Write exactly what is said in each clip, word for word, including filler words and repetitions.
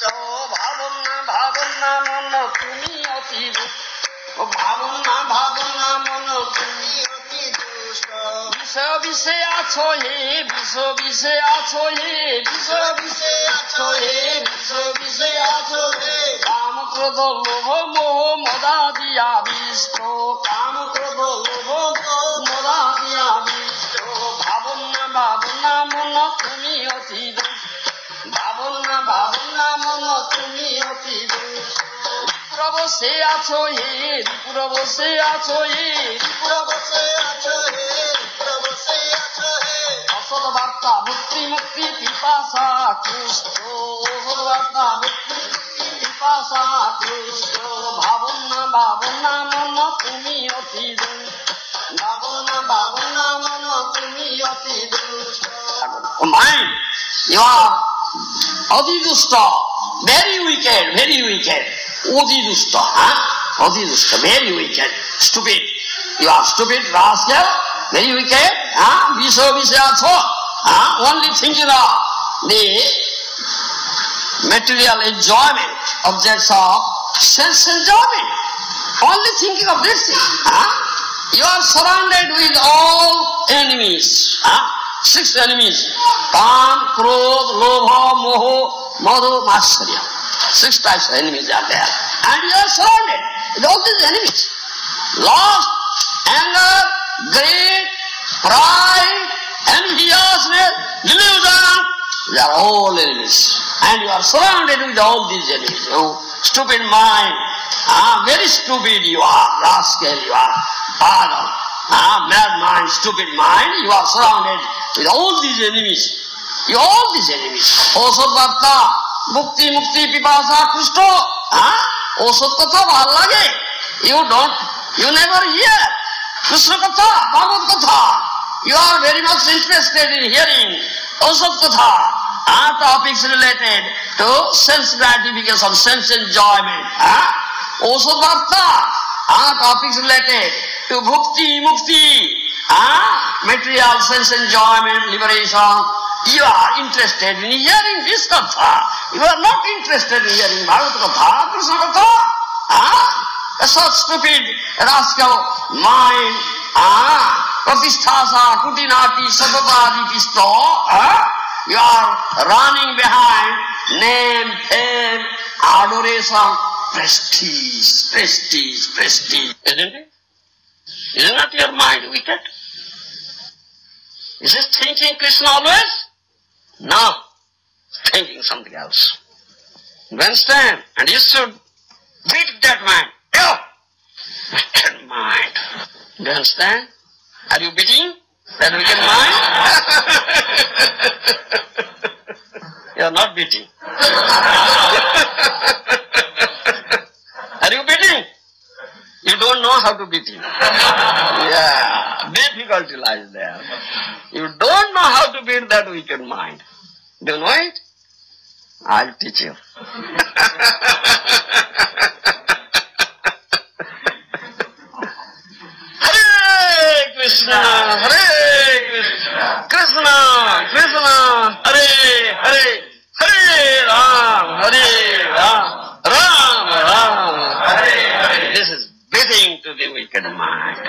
ভাবনা ভাবনা মন তুমি অতি ভাবনা ভাবনা মন তুমি অতি দুষ্ট বিষ বিষে আছো হে বিষ বিষে আছো হে বিষ বিষে আছো হে বিষ বিষে আছো হে কাম ক্রোধ লোভ মোহ মদাদি আবিষ্ট কাম ক্রোধ লোভ মদাদি আবিষ্ট ভাবনা ভাবনা মন তুমি অতি দুষ্ট ভাবনা ভাবনা মন তুমি অতি দুষ্ট রিপুর বসে আছো হে রিপুর বসে আছো হে রিপুর বসে আছো হে রিপুর বসে আছো হে অসৎ বার্তা মুক্তি মুক্তি পিপাসা কৃষ্ট অসৎ বার্তা মুক্তি পিপাসা কৃষ্ট ভাবনা ভাবনা মন তুমি অতি দুষ্ট ভাবনা ভাবনা মন তুমি অতি দুষ্ট মাইন্ড ইউ আর অতি দুষ্ট very wicked very wicked অতি দুষ্ট হ্যাঁ অতি দুষ্ট very wicked stupid you are stupid rascal very wicked হ্যাঁ বিষ বিষে আছো হ্যাঁ only thinking of the material enjoyment objects of sense enjoyment only thinking of this thing huh? You are surrounded with all enemies huh? Six enemies Kam, Krodh, Lobha, Moho, Madhu, Matsarya six types of enemies are there and you are surrounded with all these enemies lust, anger, greed, pride, enviousness, delusion they are all enemies and you are surrounded with all these enemies you stupid mind ah, very stupid you are rascal you are pagal ah, mad mind, stupid mind you are surrounded with all these enemies you all these enemies osod varta mukti mukti pipasa krishna ah, osod katha bhal lage you don't you never hear krishna katha bhagavad katha you are very much interested in hearing osod katha ah, topics related to sense gratification sense enjoyment ah, osod varta ah, topics related to bhukti mukti ah, material sense enjoyment liberation you are interested in hearing this katha you are not interested in hearing bhagavad katha krishna katha ah, such stupid rascal mind ah, pratisthasa kutinati satapadi pisto ah, you are running behind name fame adoration prestige prestige prestige isn't it is not your mind wicked is it thinking Krishna always no thinking something else you understand and you should beat that mind yo wicked mind you understand are you beating that wicked mind you are not beating are you beating you don't know how to beat him yeah difficulty lies there you don't know how to beat that wicked mind do you know it I'll teach you Hare Krishna Hare Krishna Krishna Krishna Hare Hare Hare Ram Hare Ram Ram Ram Hare Hare this is beating to the wicked mind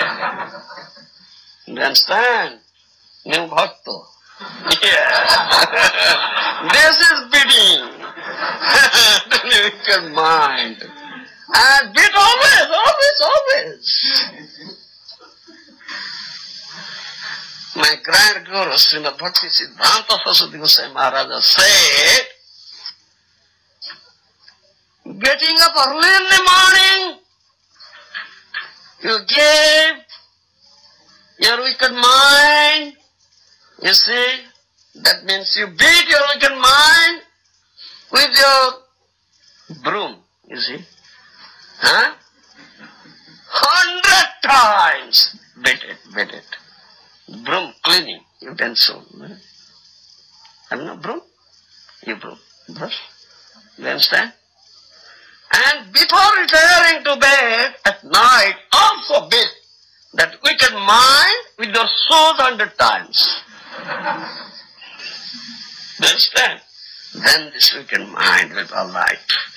you understand new bhakta yeah this is beating to the wicked mind and beat always always always my grand guru Srimad Bhakti Siddhanta Saraswati Goswami Maharaja said getting up early in the morning you gave your wicked mind, you see, that means you beat your wicked mind with your broom, you see, huh? Hundred times, beat it, beat it. Broom cleaning, utensil. Have no broom? You broom, brush, you understand? And before retiring to bed at night, also beat that wicked mind with your soul hundred times. You understand? then this wicked mind will alight.